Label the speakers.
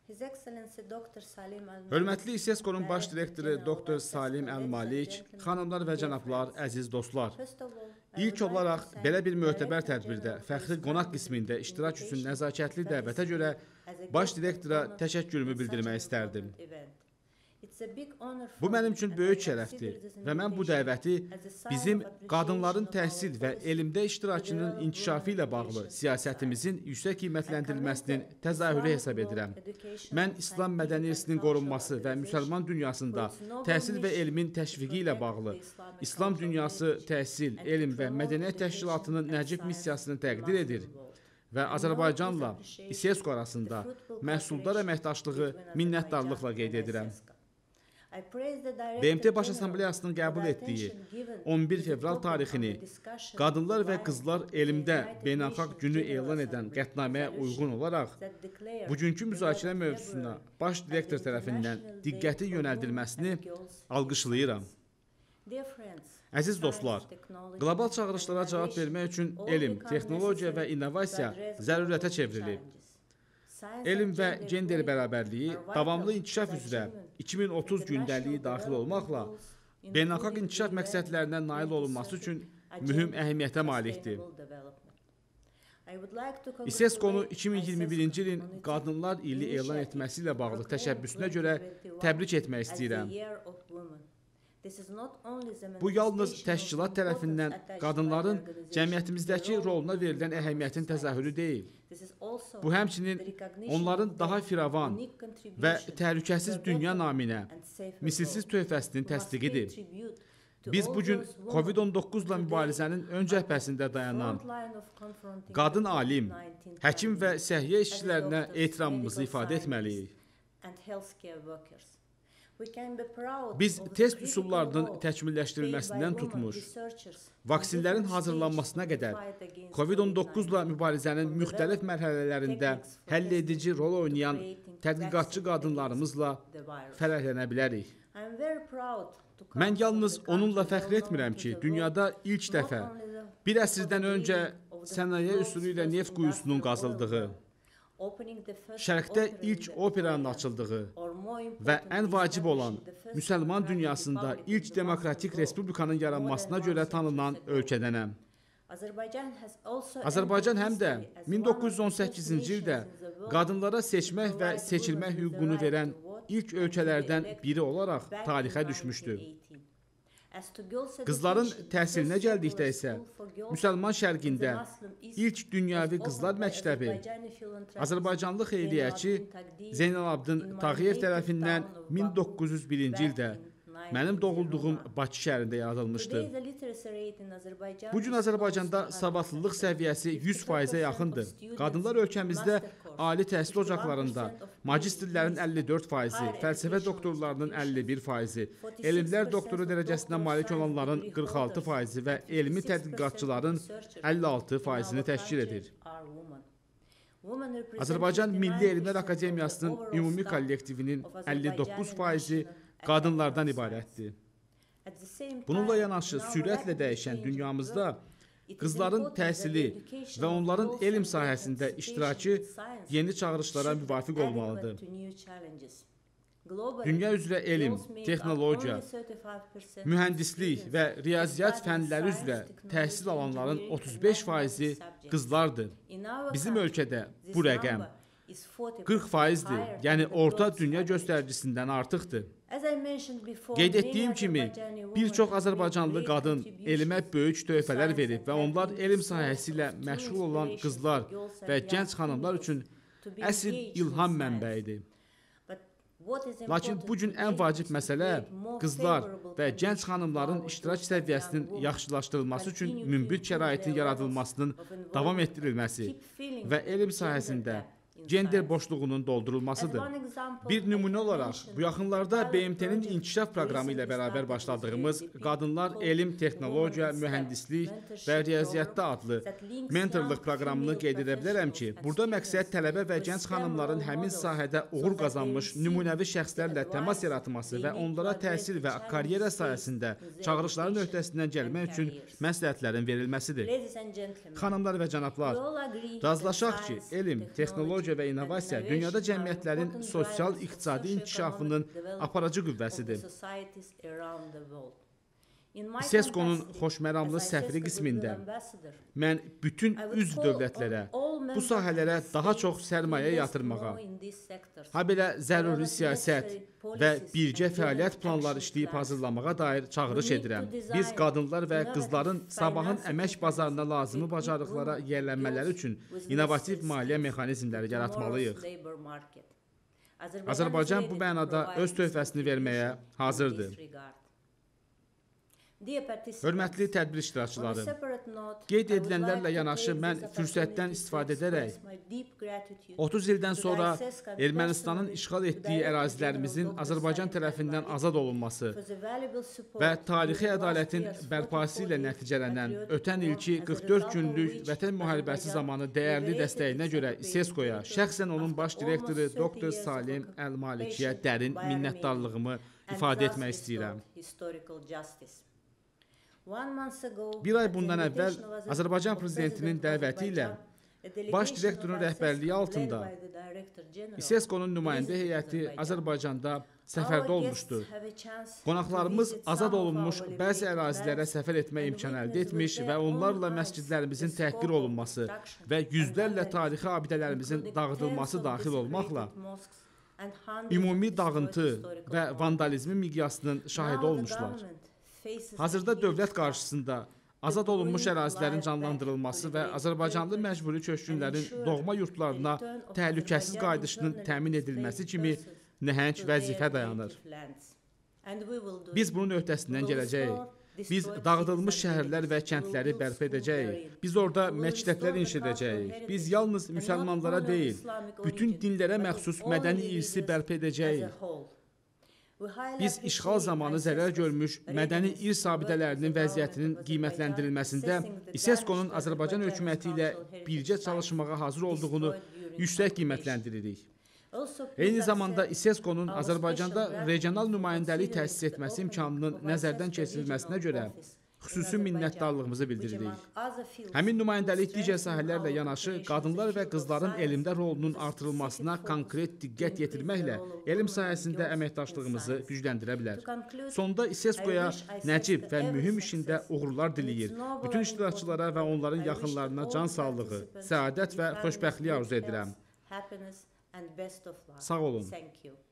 Speaker 1: Hörmətli İSESCO-nun baş direktoru Dr. Salim Əl-Malik, xanımlar və cənablar, əziz dostlar. İlk olaraq belə bir mötəbər tədbirdə, fəxri qonaq qismində iştirak üçün nəzakətli dəvətə görə baş direktora təşəkkürümü bildirmək istərdim. Bu mənim üçün böyük şərəfdir və mən bu dəvəti bizim qadınların təhsil və elmdə iştirakının inkişafı ilə bağlı siyasətimizin yüksək qiymətləndirilməsinin təzahürü hesab edirəm. Mən İslam mədəni irsinin qorunması və müsəlman dünyasında təhsil və elmin təşviqi ilə bağlı İslam dünyası təhsil, elm və mədəniyyət təşkilatının nəcib missiyasını təqdir edir və Azərbaycanla İSESCO arasında məhsuldar əməkdaşlığı minnətdarlıqla qeyd edirəm. BMT Baş Assambleyasının qəbul etdiyi 11 fevral tarixini Qadınlar və Qızlar Elmdə Beynəlxalq Günü elan edən qətnaməyə uyğun olaraq bugünkü müzakirə mövzusuna baş direktor tərəfindən diqqəti yönəldilməsini alqışlayıram. Əziz dostlar, qlobal çağırışlara cavab vermək üçün elm, texnologiya və innovasiya zərurətə çevrilib. Elm və gender bərabərliyi davamlı inkişaf üzrə 2030 gündəliyi daxil olmaqla beynəlxalq inkişaf məqsədlərinə nail olunması üçün mühüm əhəmiyyətə malikdir. İSESCO-nu 2021-ci ilin Qadınlar ili elan etməsi ilə bağlı təşəbbüsünə görə təbrik etmək istəyirəm. Bu yalnız təşkilat tərəfindən qadınların cəmiyyətimizdəki roluna verilən əhəmiyyətin təzahürü deyil. Bu həmçinin onların daha firavan və təhlükəsiz dünya naminə misilsiz töhfəsinin təsdiqidir. Biz bugün COVID-19 ilə mübarizənin ön cəbhəsində dayanan qadın alim, həkim və səhiyyə işçilərinə ehtiramımızı ifadə etməliyik. Biz test üsullarının təkmilləşdirilməsindən tutmuş, vaksinlərin hazırlanmasına qədər COVID-19 ilə mübarizənin müxtəlif mərhələlərində həll edici rol oynayan tədqiqatçı qadınlarımızla fərəhlənə bilərik. Mən yalnız onunla fəxr etmirəm ki, dünyada ilk dəfə bir əsrdən öncə sənaye üsulu ilə neft quyusunun qazıldığı, Şərqdə ilk operanın açıldığı və ən vacib olan müsəlman dünyasında ilk demokratik respublikanın yaranmasına görə tanınan ölkədənəm. Azərbaycan həm də 1918-ci ildə qadınlara seçmək və seçilmək hüququnu verən ilk ölkələrdən biri olaraq tarixə düşmüşdür. Qızların təhsilinə gəldikdə isə müsəlman şərqində ilk dünyəvi qızlar məktəbi Azərbaycanlı xeyriyyəçi Zeynalabdin Tağıyev tərəfindən 1901-ci ildə mənim doğulduğum Bakı şəhərində yaradılmışdı. Bugün Azərbaycanda savadlılıq səviyyəsi 100%-ə yaxındır. Qadınlar ölkəmizdə ali təhsil ocaqlarında magistrlərin 54%, fəlsəfə doktorlarının 51%, elmlər doktoru dərəcəsinə malik olanların 46% və elmi tədqiqatçıların 56%-ni təşkil edir. Azərbaycan Milli Elmlər Akademiyasının ümumi kollektivinin 59%-i qadınlardan ibarətdir. Bununla yanaşı sürətlə dəyişən dünyamızda qızların təhsili və onların elm sahəsində iştirakı yeni çağırışlara müvafiq olmalıdır. Dünya üzrə elm, texnologiya, mühəndislik və riyaziyyat fənləri üzrə təhsil alanların 35%-i qızlardır. Bizim ölkədə bu rəqəm 40%-dir, yəni orta dünya göstəricisindən artıqdır. Qeyd etdiyim kimi, bir çox Azərbaycanlı qadın elmə böyük töhfələr verib və onlar elm sahəsi ilə məşğul olan qızlar və gənc xanımlar üçün əsl ilham mənbəyidir. Lakin bugün ən vacib məsələ qızlar və gənc xanımların iştirak səviyyəsinin yaxşılaşdırılması üçün münbit şəraitin yaradılmasının davam etdirilməsi və elm sahəsində gender boşluğunun doldurulmasıdır. Bir nümunə olaraq, bu yaxınlarda BMT-nin inkişaf proqramı ilə bərabər başladığımız Qadınlar Elm, Texnologiya, Mühəndislik və Riyaziyyatda adlı mentorluq proqramını qeyd edə bilərəm ki, burada məqsəd tələbə və gənc xanımların həmin sahədə uğur qazanmış nümunəvi şəxslərlə təmas yaratması və onlara təhsil və karyera sayəsində çağırışların öhdəsindən gəlmək üçün məsləhətlərin verilməsidir. Xanımlar və cənablar, razılaşaq ki, elm, texnologiya texnologiya və innovasiya dünyada cəmiyyətlərin sosial-iqtisadi inkişafının aparıcı qüvvəsidir. İSESCO-nun xoşməramlı səfiri qismində mən bütün üzv dövlətlərə bu sahələrə daha çox sərmayə yatırmağa, habelə zəruri siyasət və birgə fəaliyyət planları işləyib hazırlamağa dair çağırış edirəm. Biz qadınlar və qızların sabahın əmək bazarına lazımi bacarıqlara yiyələnmələri üçün innovativ maliyyə mexanizmləri yaratmalıyıq. Azərbaycan bu mənada öz töhfəsini verməyə hazırdır. Hörmətli tədbir iştirakçıları, qeyd edilənlərlə yanaşı mən fürsətdən istifadə edərək 30 ildən sonra Ermənistanın işğal etdiyi ərazilərimizin Azərbaycan tərəfindən azad olunması və tarixi ədalətin bərpası ilə nəticələnən ötən ilki 44 günlük Vətən müharibəsi zamanı dəyərli dəstəyinə görə İSESCO-ya, şəxsən onun baş direktoru Dr. Salim Əl-Malikiyə dərin minnətdarlığımı ifadə etmək istəyirəm. Bir ay bundan əvvəl Azərbaycan prezidentinin dəvəti ilə baş direktorun rəhbərliyi altında İSESCO-nun nümayəndə heyəti Azərbaycanda səfərdə olmuşdur. Qonaqlarımız azad olunmuş bəzi ərazilərə səfər etmək imkanı əldə etmiş və onlarla məscidlərimizin təhqir olunması və yüzlərlə tarixi abidələrimizin dağıdılması daxil olmaqla ümumi dağıntı və vandalizmin miqyasının şahidi olmuşlar. Hazırda dövlət qarşısında azad olunmuş ərazilərin canlandırılması və Azərbaycanlı məcburi köçkünlərin doğma yurtlarına təhlükəsiz qayıdışının təmin edilməsi kimi nəhəng vəzifə dayanır. Biz bunun öhdəsindən gələcəyik. Biz dağıdılmış şəhərlər və kəndləri bərpa edəcəyik. Biz orada məktəblər inşa edəcəyik. Biz yalnız müsəlmanlara deyil, bütün dinlərə məxsus mədəni irsi bərpa edəcəyik. Biz işğal zamanı zərər görmüş mədəni irs abidələrinin vəziyyətinin qiymətləndirilməsində İSESCO-nun Azərbaycan hökuməti ilə birgə çalışmağa hazır olduğunu yüksək qiymətləndiririk. Eyni zamanda İSESCO-nun Azərbaycanda regional nümayəndəlik təsis etməsi imkanının nəzərdən keçirilməsinə görə xüsusi minnətdarlığımızı bildiririk. Həmin nümayəndəlik digər sahələrlə yanaşı qadınlar və qızların elmdə rolunun artırılmasına konkret diqqət yetirməklə elm sahəsində əməkdaşlığımızı gücləndirə bilər. Sonda İSESCO-ya nəcib və mühüm işində uğurlar diləyir. Bütün iştirakçılara və onların yaxınlarına can sağlığı, səadət və xoşbəxtlik arzu edirəm. Sağ olun.